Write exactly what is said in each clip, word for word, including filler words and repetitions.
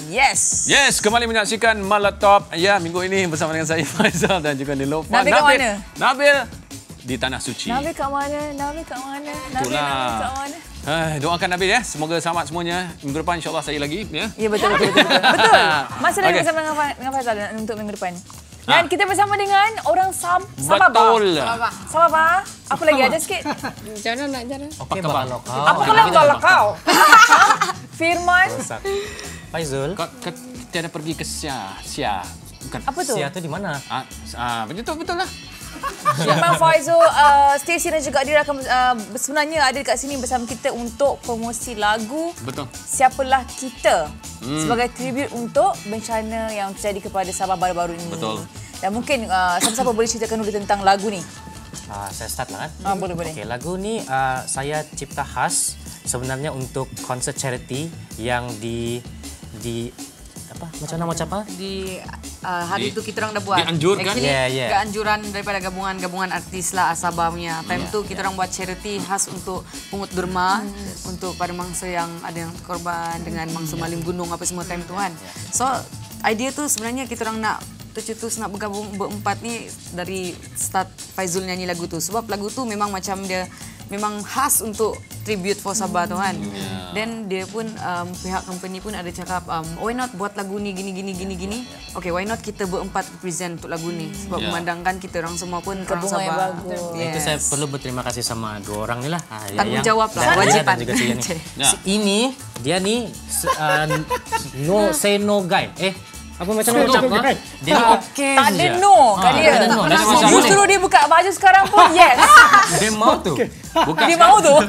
Yes. Yes, kembali menyaksikan Malatop. Ya, minggu ini bersama dengan saya Faizal dan juga Nilofa. Nabil kat mana? Nabil di Tanah Suci. Nabil kat mana? Nabil kat mana? Nabil, Itulah. Nabil kat mana? Eh, doakan Nabil ya. Semoga selamat semuanya. Minggu depan insya-Allah saya lagi ya. Ya betul betul betul. Betul. betul. Masih lagi Okay. bersama dengan, Fa- dengan Faizal untuk minggu depan. Dan kita bersama dengan orang Sab Sabah. Betul. Sabah. Sabah. Apa lagi ada sikit? Macam mana nak jalan? Okey, bakal kau. Apa kalau kalau kau? Firman. Faizul, Kau kau tiada pergi ke Sia. Sia. Bukan. Apa tu? Sia tu di mana? Ah, ah betul betul lah. Firman Faizul, uh, Stacey dan juga Adira akan uh, sebenarnya ada dekat sini bersama kita untuk promosi lagu Betul. Siapalah Kita hmm. sebagai tribute untuk bencana yang terjadi kepada Sabah baru-baru ini. Betul. Dan mungkin uh, siapa-siapa boleh ceritakan dulu tentang lagu ni. Uh, saya start lah kan. Ah, boleh boleh. Okey, lagu ni uh, saya cipta khas sebenarnya untuk konsert charity yang di di apa macam nama macam apa? Di uh, hari Di- itu kita orang dah buat. dianjurkan? Actually, Yeah, yeah. keanjuran daripada gabungan-gabungan artis lah Sabah punya. Time Yeah, tu kita orang buat charity khas untuk pungut derma, untuk pada mangsa yang ada yang korban dengan mangsa maling gunung apa semua time tu kan. So idea tu sebenarnya kita orang nak tercetus nak bergabung berempat ni dari start Faizul nyanyi lagu tu. Sebab lagu tu memang macam dia memang khas untuk tribute for Sabah tu kan. Then dia pun um, pihak company pun ada cakap um, why not buat lagu ni gini gini gini gini. Okay, why not kita berempat represent untuk lagu ni. Sebab Yeah. memandangkan kita orang semua pun orang Bunga yang Sabah. bagus. Yes. Itu saya perlu berterima kasih sama dua orang ni lah. Ah, Tanggungjawab lah, dan- kewajipan. dan juga si ni. Ya. Si ini dia ni uh, no say no guy. Eh apa macam mana ucap ha? Dia ni okey Tak ada je. no kat Ah, dia. tak ada no. Tak ada masalah. Justru dia buka baju sekarang pun yes. Dia mau tu. Bukan Dia mahu tu.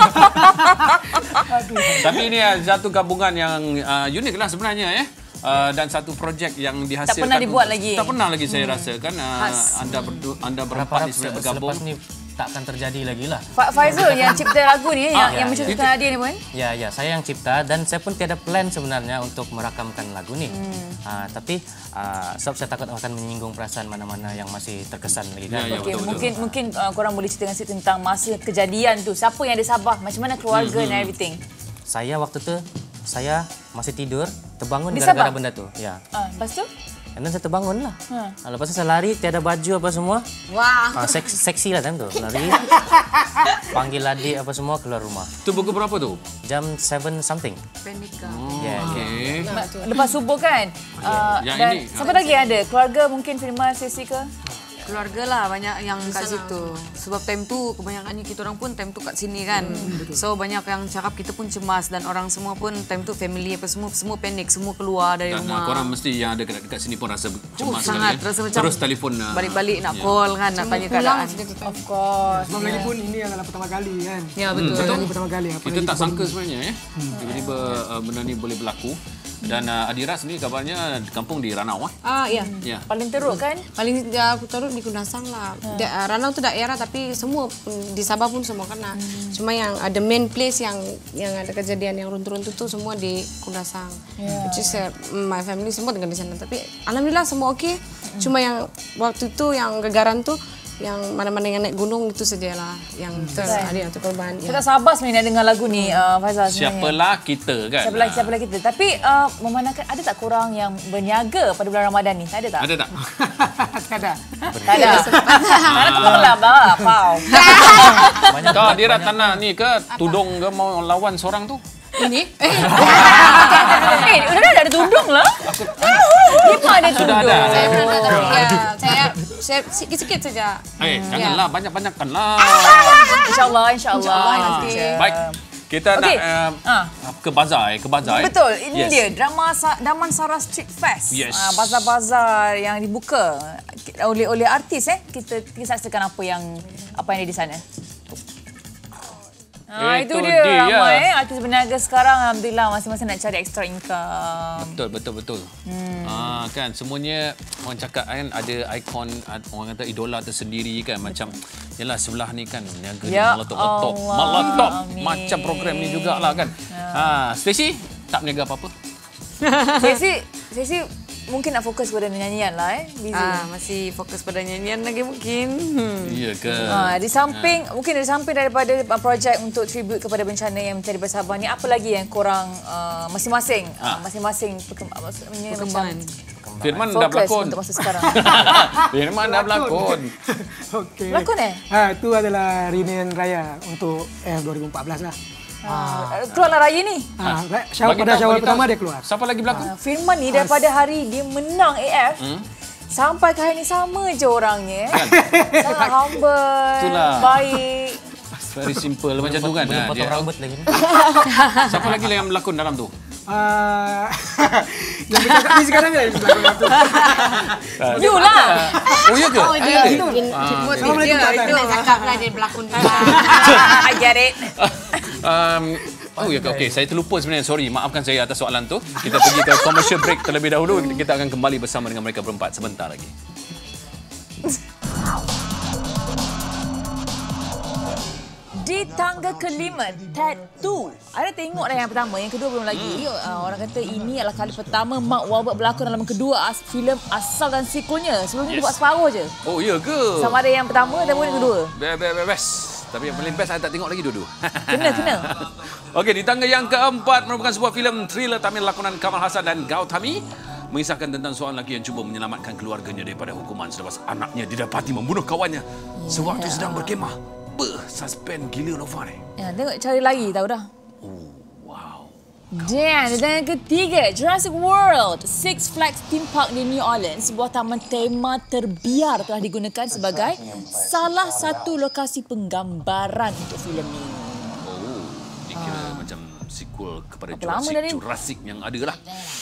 Tapi ini uh, satu gabungan yang uh, unik lah sebenarnya ya. Uh, dan satu projek yang dihasilkan. pernah dibuat lagi. Tak pernah lagi saya rasakan. Uh, anda berdu, anda berempat Harap ni sebenarnya bergabung. selepas ni tak akan terjadi lagi lah. Fa- Faizul yang cipta lagu ni yang, Ah, yang ya, menceritakan Nadia ni pun. Ya, ya, saya yang cipta dan saya pun tiada plan sebenarnya untuk merakamkan lagu ni. Hmm. Uh, tapi uh, sebab saya takut akan menyinggung perasaan mana-mana yang masih terkesan lagi kan. Ya, ya. Okay, betul, mungkin mungkin uh, korang boleh ceritakan sikit tentang masa kejadian tu. Siapa yang ada Sabah, macam mana keluarga Hmm, and everything. Saya waktu tu saya masih tidur, terbangun Di gara-gara Sabah? benda tu. Ya. Ah, lepas tu? Dan saya terbangun lah. Ha. Ha. Lepas tu saya lari, tiada baju apa semua. Wah. Ha, seks, seksi lah time tu. Lari, panggil adik apa semua keluar rumah. Tu pukul berapa tu? Jam seven something. Panik ke? Yeah, yeah. Okey. Lepas subuh kan? Uh, Yang dan ini- siapa lagi ada? Keluarga mungkin Firman, Stacey ke? Keluarga lah banyak yang kat situ. Sebab time tu kebanyakannya kita orang pun time tu kat sini kan. So banyak yang cakap kita pun cemas dan orang semua pun time tu family apa semua semua panik, semua keluar dari Dan uh, rumah. korang mesti yang ada dekat, dekat sini pun rasa cemas sekali sangat ya. rasa macam Terus telefon uh, balik-balik nak call kan, nak tanya keadaan. Of course. Sebab lagi pun ini adalah pertama kali kan. Ya betul. betul. Ini pertama kali. Apa Kita tak sangka sebenarnya ya. Tiba-tiba uh, benda ni boleh berlaku. Dan uh, Adira sendiri kabarnya di kampung di Ranau. Eh? Ah ya. Ya. Paling teruk kan? Paling ya, aku taruh di Kundasang lah. Da, uh, Ranau tu daerah tapi semua pun, di Sabah pun semua kena. Cuma yang ada main place yang yang ada kejadian yang runtuh-runtuh tu semua di Kundasang. Yeah. Which is uh, my family semua tinggal di sana. Tapi alhamdulillah semua okey. Cuma yang waktu tu yang gegaran tu yang mana-mana yang naik gunung itu sajalah yang ter, ada yang terkorban. Saya tak sabar sebenarnya nak dengar lagu ni, uh, Faizal sebenarnya. Siapalah kita kan. Siapalah, siapalah kita. Tapi uh, memandangkan ada tak korang yang berniaga pada bulan Ramadan ni? Ada tak? Ada tak? Tak ada. Tak ada. Mana tu lah, bah, pau. Kau Adira tak nak ni ke tudung ke mau lawan seorang tu? Ini Eh, udah ada tudung lah. Lima ada tudung. Sudah ada. saya pernah tak tapi ya, saya saya sikit-sikit saja. Eh, janganlah banyak-banyakkanlah. InsyaAllah, insyaAllah. InsyaAllah, nanti. nanti. Baik. Kita Okey. nak uh, Ah. ke bazar eh, ke bazar eh. Betul, ini Yes. dia drama Sa- Damansara Street Fest. Yes. Ah, bazar-bazar yang dibuka oleh oleh artis eh. Kita kita saksikan apa yang apa yang ada di sana. Ah, itu, Itu dia, dia. ramai eh. Artis berniaga sekarang alhamdulillah masing-masing nak cari extra income. Betul, betul, betul. Hmm. Ah, kan, semuanya orang cakap kan ada ikon, orang kata idola tersendiri kan. Macam, yalah sebelah ni kan, niaga Ya di meletup-letup. Allah. Meletup. Amin. Macam program ni jugalah kan. Ha, Stacey, tak berniaga apa-apa? Stacey, Stacey mungkin nak fokus pada nyanyian lah eh. Busy. Ah, masih fokus pada nyanyian lagi mungkin. Hmm. Iya ke? Ha, di samping ha. mungkin di samping daripada uh, projek untuk tribute kepada bencana yang terjadi di Sabah ni, apa lagi yang korang uh, masing-masing ha. uh, masing-masing perkembangan maksudnya Perkembangan. macam Firman dah fokus berlakon. untuk masa sekarang. Firman dah berlakon. Okey. Berlakon eh? Ha, itu adalah reunion raya untuk eh dua ribu empat belas lah. Ha. Keluarlah raya ni. Ha, syawal pada syawal pertama dia keluar. Siapa lagi berlakon? Ha. Firman ni daripada hari dia menang A F hmm? sampai ke hari ni sama je orangnya. Kan? Sangat humble, Itulah. baik. Very simple macam tu kan. Belum Ha, potong dia. rambut lagi. Siapa lagi yang berlakon dalam tu? Uh, yang bercakap ni sekarang kan belakang tu. You lah. Oh ya ke? Oh, dia Eh. itu. Assalamualaikum, Dia Pak Tan. itu nak cakap lah dia berlakon juga. I get it. um, oh ya ke? Okey, saya terlupa sebenarnya. Sorry, maafkan saya atas soalan tu. Kita pergi ke commercial break terlebih dahulu. Kita akan kembali bersama dengan mereka berempat sebentar lagi. Di tangga kelima, Tattoo. Ada tengok dah yang pertama, yang kedua belum lagi. Uh, orang kata ini adalah kali pertama Mark Wahlberg berlakon dalam kedua as filem asal dan sequelnya. Sebelum ni Yes. dia buat separuh je. Oh ya ke? Sama ada yang pertama ataupun yang kedua. Best, best, best. Tapi yang paling best saya tak tengok lagi dua-dua. Kena, kena. Okey, di tangga yang keempat merupakan sebuah filem thriller tampil lakonan Kamal Hassan dan Gautami. Mengisahkan tentang seorang lelaki yang cuba menyelamatkan keluarganya daripada hukuman selepas anaknya didapati membunuh kawannya sewaktu sedang berkemah. Beuh, suspend gila Nova ni. Ya, tengok cari lagi tahu dah. Oh, wow. Dan yang ketiga, Jurassic World. Six Flags Theme Park di New Orleans, sebuah taman tema terbiar telah digunakan sebagai salah satu lokasi penggambaran untuk filem ini. Oh, dikira ah. macam sequel kepada Apa lama Jurassic, dah ni? Jurassic yang ada lah.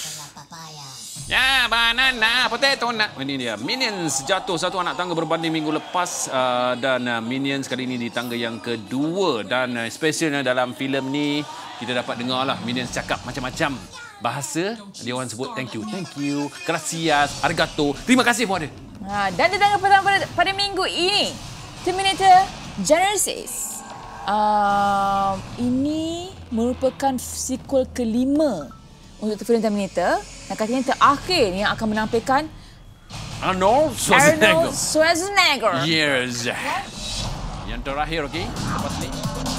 Ya, banana, potato, nak. Ini dia. Minions jatuh satu anak tangga berbanding minggu lepas. Uh, dan uh, Minions kali ini di tangga yang kedua. Dan uh, spesialnya dalam filem ni, kita dapat dengar lah Minions cakap macam-macam bahasa. Dia orang sebut thank you, thank you, gracias, arigato, terima kasih pun ada. Ha, dan di tangga pertama pada, pada minggu ini, Terminator Genesis. Uh, ini merupakan sequel kelima untuk filem Terminator. Dan katanya terakhir yang akan menampilkan Arnold Schwarzenegger. Arnold Schwarzenegger. Yes. Yang terakhir, okey. Lepas ni.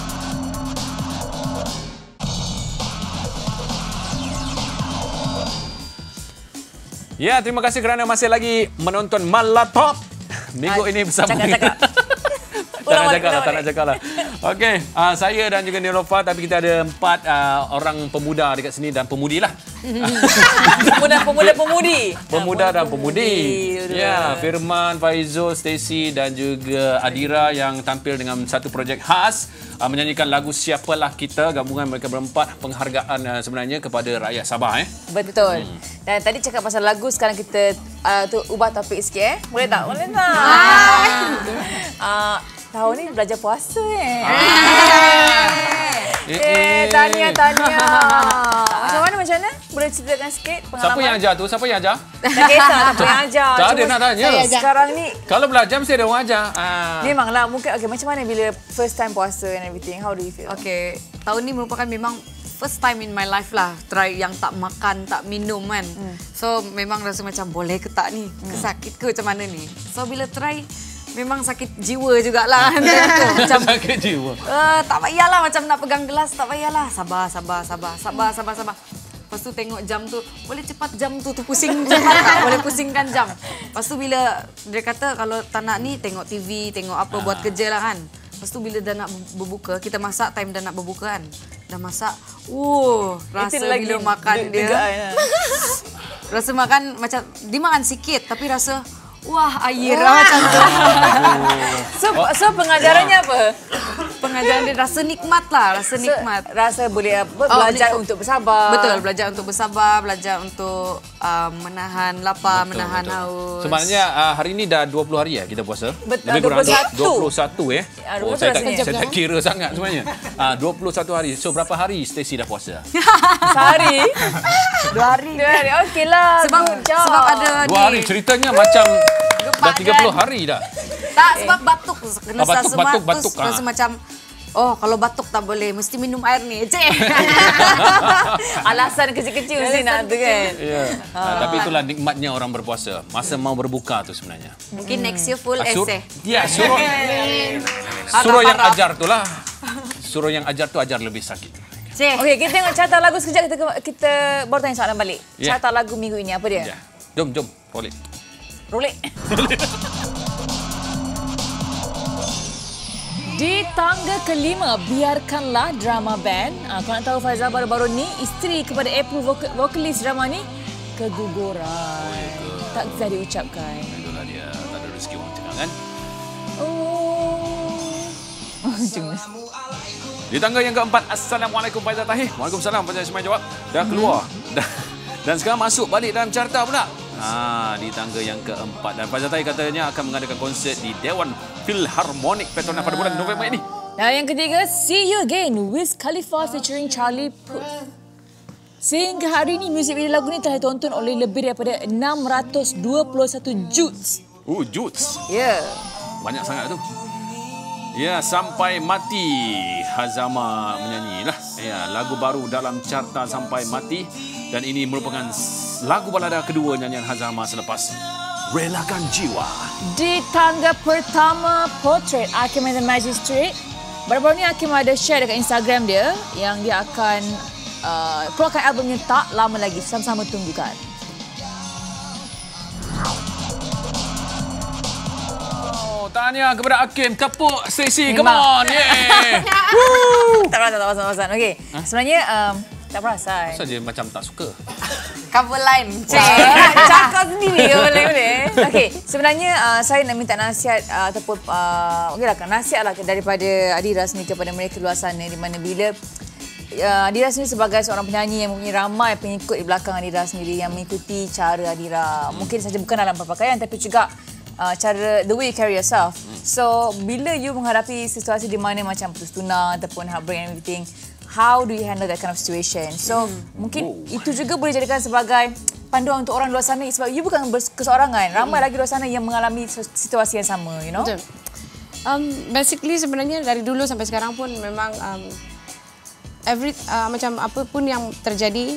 Ya, terima kasih kerana masih lagi menonton Malatop minggu Ah, ini bersama cakap, dengan... cakap. tak nak Ulang balik, cakap lah, ulang tak nak balik. cakap lah. Okey, uh, saya dan juga Nilofa, tapi kita ada empat uh, orang pemuda dekat sini dan pemudi lah. Pemuda-pemuda-pemudi. Pemuda dan pemudi. betul. Ya, Firman, Faizul, Stacy dan juga Adira yang tampil dengan satu projek khas uh, menyanyikan lagu Siapalah Kita, gabungan mereka berempat. Penghargaan uh, sebenarnya kepada rakyat Sabah eh. Betul. Dan tadi cakap pasal lagu, sekarang kita uh, tu ubah topik sikit eh. Boleh tak? Boleh tak? uh, tahun ni belajar puasa eh. Eh, Eh, tahniah, tahniah. Macam mana, macam mana? Boleh ceritakan sikit pengalaman? Siapa yang ajar tu? Siapa yang ajar? Tak kisah siapa yang ajar. Tak ada Cuma nak tanya. Sekarang ni, Kalau belajar mesti ada orang ajar. Ah. memanglah mungkin, okay, macam mana bila first time puasa and everything? How do you feel? Okay, tahun ni merupakan memang first time in my life lah try yang tak makan, tak minum kan. Hmm. So memang rasa macam boleh ke tak ni? Hmm. Kesakit ke macam mana ni? So bila try memang sakit jiwa jugalah. Macam sakit jiwa. Uh, tak payahlah macam nak pegang gelas, tak payahlah. Sabar, sabar, sabar, sabar, sabar, sabar. Lepas tu tengok jam tu, boleh cepat jam tu, tu pusing cepat tak? Boleh pusingkan jam. Lepas tu bila dia kata kalau tak nak ni, tengok T V, tengok apa, buat kerja lah kan. Lepas tu bila dah nak berbuka, kita masak time dah nak berbuka kan. Dah masak, uh, rasa lagi bila makan dia. degaan. Rasa makan macam, dia makan sikit tapi rasa, wah air lah macam tu. So, so pengajarannya apa? Pengajaran dia rasa nikmat lah, rasa nikmat. So, rasa boleh apa, belajar ni- untuk bersabar. Betul, belajar untuk bersabar, belajar untuk uh, menahan lapar, Betul, menahan betul. haus. Sebenarnya uh, hari ini dah dua puluh hari ya kita puasa. Betul, Lebih kurang dua puluh satu. dua puluh satu eh. Ya, Oh, dua puluh saya tak, rasanya. saya tak kira sangat sebenarnya. Uh, dua puluh satu hari. So berapa hari Stacy dah puasa? Sehari. Dua hari. Dua hari. Okey lah. Sebab good job. sebab ada Dua hari ni. ceritanya macam dah Badan. tiga puluh hari dah. Tak, sebab batuk. Kena Ah, batuk, rasa batuk, mat- batuk, terus rasa ah. macam Oh, kalau batuk tak boleh, mesti minum air ni. Cik. Alasan kecil-kecil mesti nak tu kan. Ya. Ah, tapi itulah nikmatnya orang berpuasa. Masa mau berbuka tu sebenarnya. Mungkin next year full Ah, sur- essay. Ya, suruh suruh yang ajar tu lah. Suruh yang ajar tu ajar lebih sakit. Cik. Okey, kita tengok carta lagu sekejap. Kita kita baru tanya soalan balik. Ya. Carta lagu minggu ini apa dia? Ya. Jom, jom. Boleh. Rolek. Di tangga kelima, biarkanlah drama band. Ah, kau nak tahu Faizal baru-baru ni, isteri kepada April vok vokalis drama ni, keguguran. Oh, ya ke? Tak bisa diucapkan. Itulah dia. Tak ada rezeki orang cakap kan. Oh. Macam Di tangga yang keempat, Assalamualaikum Faizal Tahir. Waalaikumsalam Faizal Ismail jawab. Dah keluar. Dan, dan sekarang masuk balik dalam carta pula. Ha, di tangga yang keempat. Dan Faizal Tahir katanya akan mengadakan konsert di Dewan Philharmonic Petronas pada bulan November ini. Dan yang ketiga, See You Again, Wiz Khalifa featuring Charlie Puth. Sehingga hari ini, muzik video lagu ni telah ditonton oleh lebih daripada enam ratus dua puluh satu juta. Oh, Juts. Ya. Yeah. Banyak sangat tu. Ya, Sampai Mati Hazama menyanyi lah. Ya, lagu baru dalam carta Sampai Mati. Dan ini merupakan lagu balada kedua nyanyian Hazama selepas Relakan Jiwa. Di tangga pertama, Portrait Hakim and the Magistrate. Baru-baru ni Hakim ada share dekat Instagram dia yang dia akan uh, keluarkan albumnya tak lama lagi. Sama-sama tunggukan. Oh, tahniah kepada Hakim. Tepuk sesi. Come Memang. on. Yeah. Tak perasan, tak perasan, tak perasan. Okey. Huh? Sebenarnya um, tak perasan. Kenapa dia macam tak suka? Cover line. Cik, cakap sendiri ke boleh-boleh. Okey, sebenarnya uh, saya nak minta nasihat uh, ataupun uh, okeylah nasihat lah daripada Adiras ni kepada mereka luar sana di mana bila uh, Adiras ni sebagai seorang penyanyi yang mempunyai ramai pengikut di belakang Adiras sendiri yang mengikuti cara Adira. Mungkin saja bukan dalam berpakaian tapi juga uh, cara the way you carry yourself. So, bila you menghadapi situasi di mana macam putus tunang ataupun heartbreak and everything, how do you handle that kind of situation? So, hmm. mungkin oh. itu juga boleh jadikan sebagai panduan untuk orang luar sana sebab you bukan keseorangan. Ramai hmm. lagi luar sana yang mengalami situasi yang sama, you know? Betul. Um, basically sebenarnya dari dulu sampai sekarang pun memang um, every uh, macam apa pun yang terjadi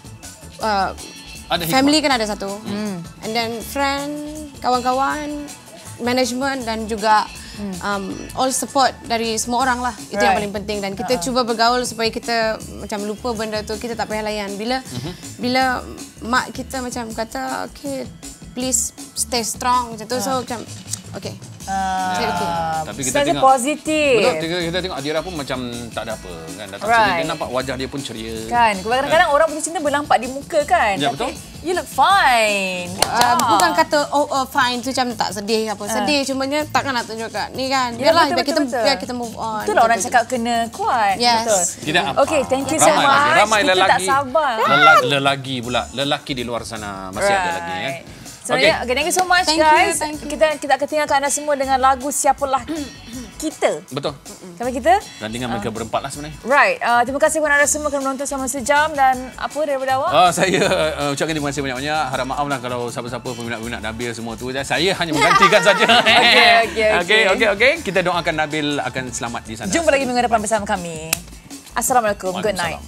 uh, ada family kan ada satu. Hmm. And then friend, kawan-kawan, management dan juga Hmm. Um, all support dari semua orang lah. Itu right. yang paling penting dan kita uh. cuba bergaul supaya kita macam lupa benda tu, kita tak payah layan. Bila uh-huh. bila mak kita macam kata okay, please stay strong macam tu. Uh. So macam okay. Uh, so, okay. Tapi kita tengok positif. Betul, kita, kita tengok Adira pun macam tak ada apa kan. Datang right. sini dia nampak wajah dia pun ceria. Kan, kadang-kadang orang putus cinta berlampak di muka kan. Ya, tapi betul. You look fine. Uh, bukan kata oh, oh fine tu macam tak sedih apa. Sedih uh. cumanya takkan nak tunjukkan. Ni kan. Biarlah ya, biar kita betul. biar kita move on. Itulah orang cakap kena kuat. Yes. Betul. Tidak apa. Okay, thank you so ramai much. Lagi. Ramai kita lelaki. tak sabar. Lelaki, lelaki pula. Lelaki di luar sana masih right. ada lagi ya. So, okay. okay, thank you so much thank guys. You, thank you. Kita kita akan tinggalkan anda semua dengan lagu Siapalah Kita. Betul. Siapa kita? Dan dengan mereka uh. berempat lah sebenarnya. Right. Uh, terima kasih kepada anda semua kerana menonton selama sejam dan apa daripada awak? Oh, saya uh, ucapkan terima kasih banyak-banyak. Harap maaf lah kalau siapa-siapa peminat-peminat Nabil semua tu. Saya hanya menggantikan saja. Okey, okey, okey. Okey, okey. Kita doakan Nabil akan selamat di sana. Jumpa lagi minggu depan bersama kami. Assalamualaikum. Good night.